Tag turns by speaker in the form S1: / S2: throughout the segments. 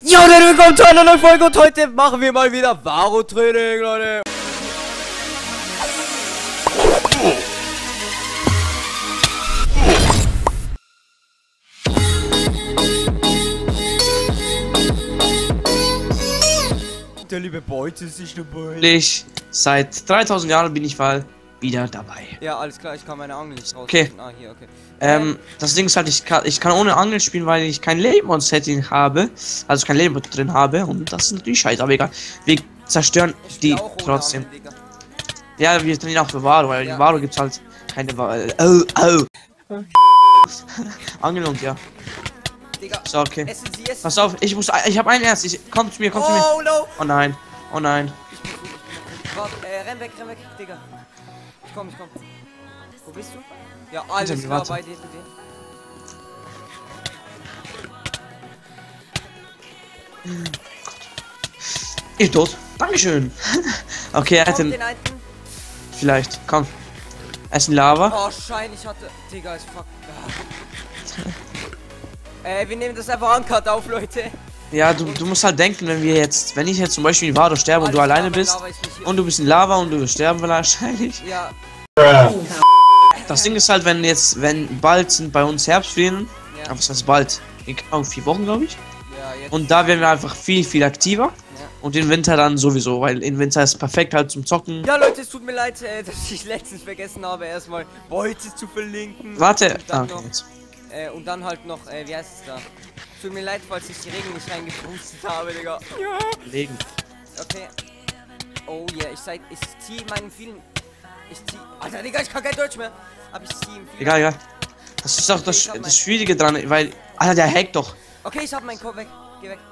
S1: Jo, willkommen zu einer neuen Folge und heute machen wir mal wieder Varo-Training, Leute. Der liebe Beute ist nicht dabei.
S2: Seit 3000 Jahren bin ich mal wieder dabei.
S1: Ja, alles klar, ich kann meine Angel nicht raus.
S2: Okay.
S1: Ah, hier, okay.
S2: Das Ding ist halt, ich kann ohne Angel spielen, weil ich kein Leben und Setting habe. Also kein Leben drin habe. Und das ist natürlich scheiße, aber egal. Wir zerstören die trotzdem.
S1: Angel,
S2: Ja, wir trainieren auch für Varo, weil in Varo gibt's halt keine Angel und ja.
S1: Digga.
S2: So, okay.
S1: Essen Sie.
S2: Pass auf, ich habe einen erst. Komm zu mir, komm zu mir.
S1: Oh, no.
S2: Oh nein, oh nein.
S1: Warte, renn weg, Digga. Ich komm. Wo bist du? Ja, alles klar, bei dir.
S2: Ich tot. Dankeschön. Okay, er hat den. Vielleicht, komm. Essen Lava.
S1: Oh, Schein, ich hatte. Digga, ist fuck. Wir nehmen das einfach uncut auf, Leute.
S2: Ja, du musst halt denken, wenn ich jetzt zum Beispiel in Varo sterbe und du alleine bist und du bist in Lava und du wirst sterben wahrscheinlich.
S1: Ja.
S2: Das Ding ist halt, wenn bald sind bei uns Herbstferien,
S1: Ja.
S2: aber was heißt bald? In 4 Wochen, glaube ich.
S1: Ja, jetzt.
S2: Und da werden wir einfach viel aktiver.
S1: Ja.
S2: Und im Winter dann sowieso, weil im Winter ist perfekt halt zum Zocken.
S1: Ja, Leute, es tut mir leid, dass ich letztens vergessen habe, erstmal Beute zu verlinken.
S2: Warte.
S1: Und dann,
S2: Okay, jetzt.
S1: und dann halt noch, wie heißt es da? Tut mir leid, falls ich die Regen nicht reingepustet habe, Digga. Ja.
S2: Legen.
S1: Okay. Oh yeah, ich zieh meinen vielen. Alter, Digga, ich kann kein Deutsch mehr. Aber ich zieh ihm viel.
S2: Egal. Das ist doch das Schwierige dran, weil. Alter, der hackt doch.
S1: Okay, ich hab meinen Kopf weg. Geh weg.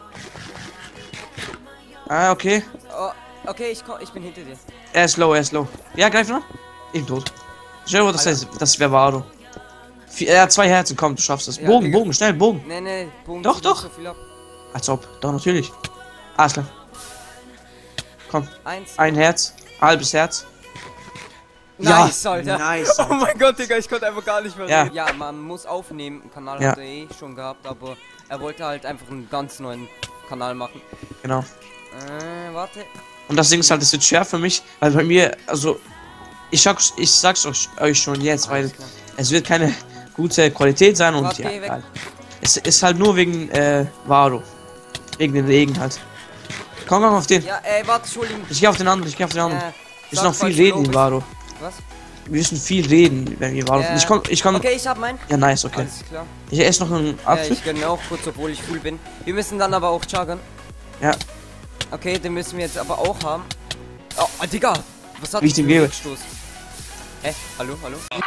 S2: Ah, okay.
S1: Oh, okay, ich bin hinter dir.
S2: Er ist low. Ja, greif noch. Ich bin tot. Stell dir vor, das wäre Varo. Er hat 2 Herzen, komm, du schaffst das.
S1: Ja,
S2: Bogen, schnell, Bogen.
S1: Nee, Bogen.
S2: Doch.
S1: So viel ab.
S2: Als ob, doch, natürlich. Alles klar. Komm,
S1: 1.
S2: ein Herz, halbes Herz.
S1: Nice, Alter.
S2: Nice.
S1: Oh mein Gott, Digga, ich konnte einfach gar nicht mehr
S2: Ja.
S1: reden. Ja, man muss aufnehmen. Einen Kanal
S2: Ja.
S1: hat er eh schon gehabt, aber er wollte halt einfach einen ganz neuen Kanal machen.
S2: Genau.
S1: Warte.
S2: Und das Ding ist halt, es wird schwer für mich, weil bei mir, also, ich sag's euch schon jetzt, weil
S1: Klar.
S2: es wird keine gute Qualität sein und
S1: Warte,
S2: ja,
S1: geh weg.
S2: egal. Es ist halt nur wegen, Varo. Wegen den Regen halt. Komm auf den.
S1: Ja, warte, ich hol ihn.
S2: Ich geh auf den anderen. Wir müssen noch viel reden in Varo.
S1: Was?
S2: Wir müssen viel reden, wenn wir Varo. Ich komm.
S1: Okay, ich hab meinen.
S2: Ja, nice, okay.
S1: Alles klar.
S2: Ich esse noch einen
S1: Ja,
S2: Apfel.
S1: ich gönne auch kurz, obwohl ich full bin. Wir müssen dann aber auch juggern.
S2: Ja.
S1: Okay, den müssen wir jetzt aber auch haben. Oh, Digga. Was hat
S2: Wie ich den gebe.
S1: Stoß? Hallo?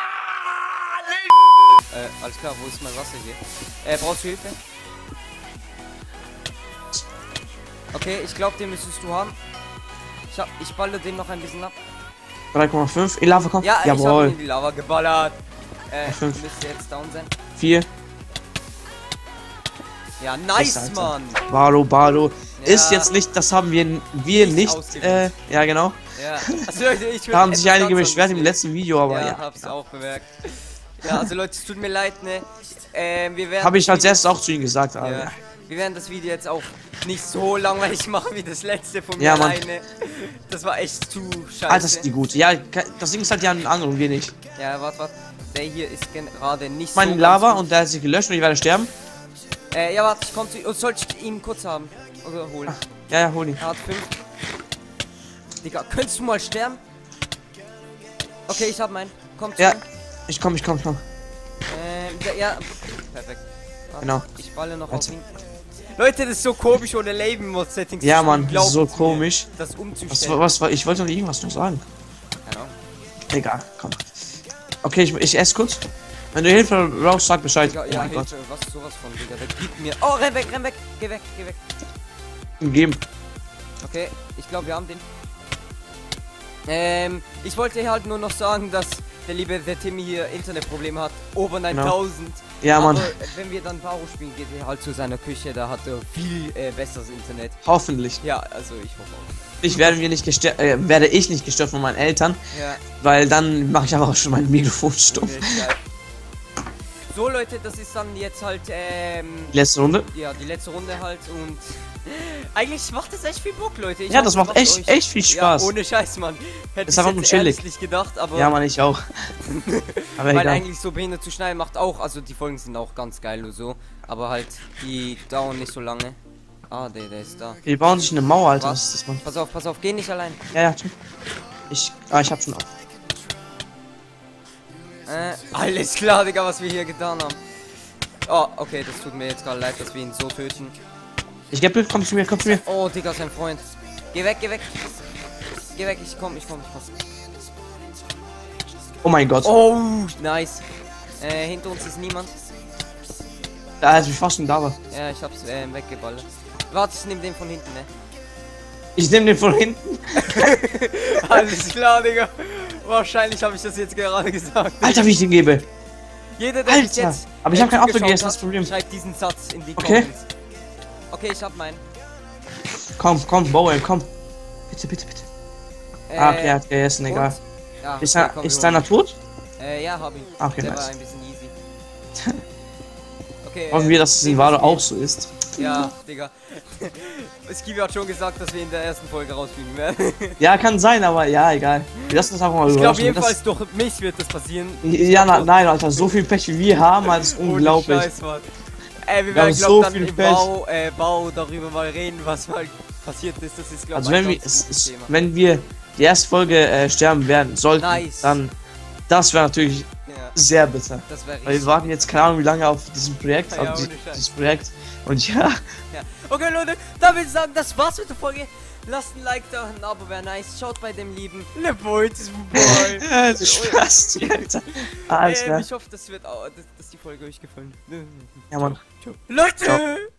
S1: Alles klar, wo ist mein Wasser hier? Brauchst du Hilfe? Okay, ich glaube, den müsstest du haben. Ich balle den noch ein bisschen ab.
S2: 3,5. Lava, komm.
S1: Ja, ich habe
S2: jawohl.
S1: in die Lava geballert.
S2: Fünf.
S1: Müsste jetzt down sein.
S2: 4.
S1: Ja, nice,
S2: Alter.
S1: Mann.
S2: Varo.
S1: Ja.
S2: Ist jetzt nicht, das haben wir nicht.
S1: ausgewählt.
S2: Ja, genau.
S1: Ja, also Leute, ich
S2: Da haben sich einige
S1: etwas
S2: beschwert im
S1: anderes
S2: letzten Video, aber
S1: sehen.
S2: ja.
S1: Ja, hab's auch bemerkt. Ja, also Leute, es tut mir leid, ne? Wir werden.
S2: Habe ich
S1: das
S2: als
S1: Video-
S2: erstes auch zu ihnen gesagt, aber
S1: Ja.
S2: ja.
S1: Wir werden das Video jetzt auch nicht so langweilig machen wie das letzte von mir
S2: Ja, Mann.
S1: alleine. Das war echt zu scheiße.
S2: Ah, das ist die gute. Ja, das Ding ist halt, die haben einen Angel und wir nicht.
S1: Ja, warte. Der hier ist gerade nicht
S2: Mein
S1: so.
S2: Lava
S1: ganz
S2: und der hat sich gelöscht und ich werde sterben.
S1: gut. Ja, warte, ich komm zu. Oh, soll ich ihn kurz haben? Oder holen?
S2: Ja, hol ihn.
S1: Er hat 5. Digga, könntest du mal sterben? Okay, ich hab meinen. Komm zu
S2: Ja,
S1: mir.
S2: ich komm.
S1: Ja. Perfekt. Warte,
S2: Genau.
S1: Ich balle noch
S2: Warte.
S1: auf ihn. Leute, das ist so komisch ohne Leben-Mod-Settings.
S2: Ja, Mann, das ist so komisch.
S1: Das umzustellen.
S2: Was war? Ich wollte noch irgendwas noch sagen.
S1: Keine Ahnung.
S2: Egal, komm. Okay, ich esse kurz. Wenn du Hilfe brauchst, sag Bescheid.
S1: Digga,
S2: Oh
S1: ja,
S2: mein Gott.
S1: Hilfe, was sowas von, Digga. Der gibt mir. Oh, renn weg. Geh weg.
S2: Geben.
S1: Okay, ich glaube, wir haben den. Ich wollte halt nur noch sagen, dass der liebe The Timmy hier Internetprobleme hat. Over 9000.
S2: Ja, Mann.
S1: Aber wenn wir dann Varo spielen, geht er halt zu seiner Küche. Da hat er viel besseres Internet.
S2: Hoffentlich.
S1: Ja, also ich hoffe auch.
S2: Werde ich nicht gestört von meinen Eltern,
S1: Ja.
S2: weil dann mache ich aber auch schon mein Mikrofon stumm.
S1: Okay, geil. So Leute, das ist dann jetzt halt,
S2: Die letzte Runde.
S1: ja, die letzte Runde halt und eigentlich macht das echt viel Bock, Leute.
S2: Ja, das macht echt viel Spaß.
S1: Ja, ohne Scheiß, Mann. Hätte
S2: ist einfach nur chillig.
S1: nicht gedacht, aber...
S2: Ja, Mann, ich auch. Aber
S1: weil
S2: egal.
S1: eigentlich so behindert zu schneiden macht auch, also die Folgen sind auch ganz geil und so, aber halt, die dauern nicht so lange. Ah, der ist da.
S2: Die bauen sich eine Mauer, Alter.
S1: Was?
S2: Was ist das, Mann?
S1: Pass auf, geh nicht allein.
S2: Ja, ja, tschüss. Ich hab schon auf.
S1: Alles klar, Digga, was wir hier getan haben. Oh, okay, das tut mir jetzt gerade leid, dass wir ihn so töten.
S2: Ich geb Glück, komm zu mir, komm zu mir.
S1: Oh, Digga, sein Freund. Geh weg, geh weg. Geh weg, ich komm.
S2: Oh mein Gott.
S1: Oh, nice. Hinter uns ist niemand.
S2: Da, als ich fast schon da war.
S1: Ja, ich hab's weggeballert. Warte, ich nehm den von hinten, ne?
S2: Ich nehme den von hinten.
S1: Alles klar, Digga. Wahrscheinlich habe ich das jetzt gerade gesagt.
S2: Alter, wie ich den gebe.
S1: Jeder, der bis
S2: Alter.
S1: jetzt
S2: Aber ich habe keinen Apfel
S1: zugeschaut
S2: gegessen,
S1: hat,
S2: das Problem.
S1: schreibt diesen Satz in die
S2: Okay.
S1: Comments. Okay, ich hab meinen.
S2: Komm, Bowen, komm. Bitte. Okay, er hat gegessen, egal.
S1: Ja,
S2: Ist
S1: okay, komm, wir
S2: deiner
S1: holen
S2: tot?
S1: ihn. Ja, hab ihn.
S2: Okay,
S1: Der war
S2: nice.
S1: ein bisschen easy. Okay,
S2: Hoffen wir, dass es in Valo auch so ist.
S1: Ja, Digga. Skibi hat schon gesagt, dass wir in der ersten Folge rausfliegen werden.
S2: Ja, kann sein, aber ja, egal. Wir lassen das einfach mal
S1: Ich glaube
S2: überraschen.
S1: jedenfalls durch mich wird das passieren.
S2: Ja, nein, Alter, so viel Pech wie wir haben, das ist unglaublich.
S1: Scheiß, Mann. Wir
S2: haben
S1: werden,
S2: so
S1: glaub dann
S2: viel
S1: im
S2: Pech.
S1: Bau darüber mal reden, was mal passiert ist. Das ist, glaube
S2: Also wenn wir die erste Folge sterben werden sollten,
S1: Nice.
S2: dann das wäre natürlich
S1: Ja,
S2: sehr bitter.
S1: das wäre
S2: Weil wir
S1: richtig.
S2: warten jetzt keine Ahnung wie lange auf diesem Projekt,
S1: Ja,
S2: auf
S1: ohne Scheiß.
S2: dieses Projekt. Und ja,
S1: Ja. Okay, Leute, dann würde ich sagen, das war's mit der Folge. Lasst ein Like da, ein Abo wäre nice. Schaut bei dem lieben LeBoy, diesem Boy.
S2: ja, du Spaß, Alter. Alles klar.
S1: Ich hoffe, dass die Folge euch gefallen.
S2: Ja, Mann.
S1: Ciao. Leute!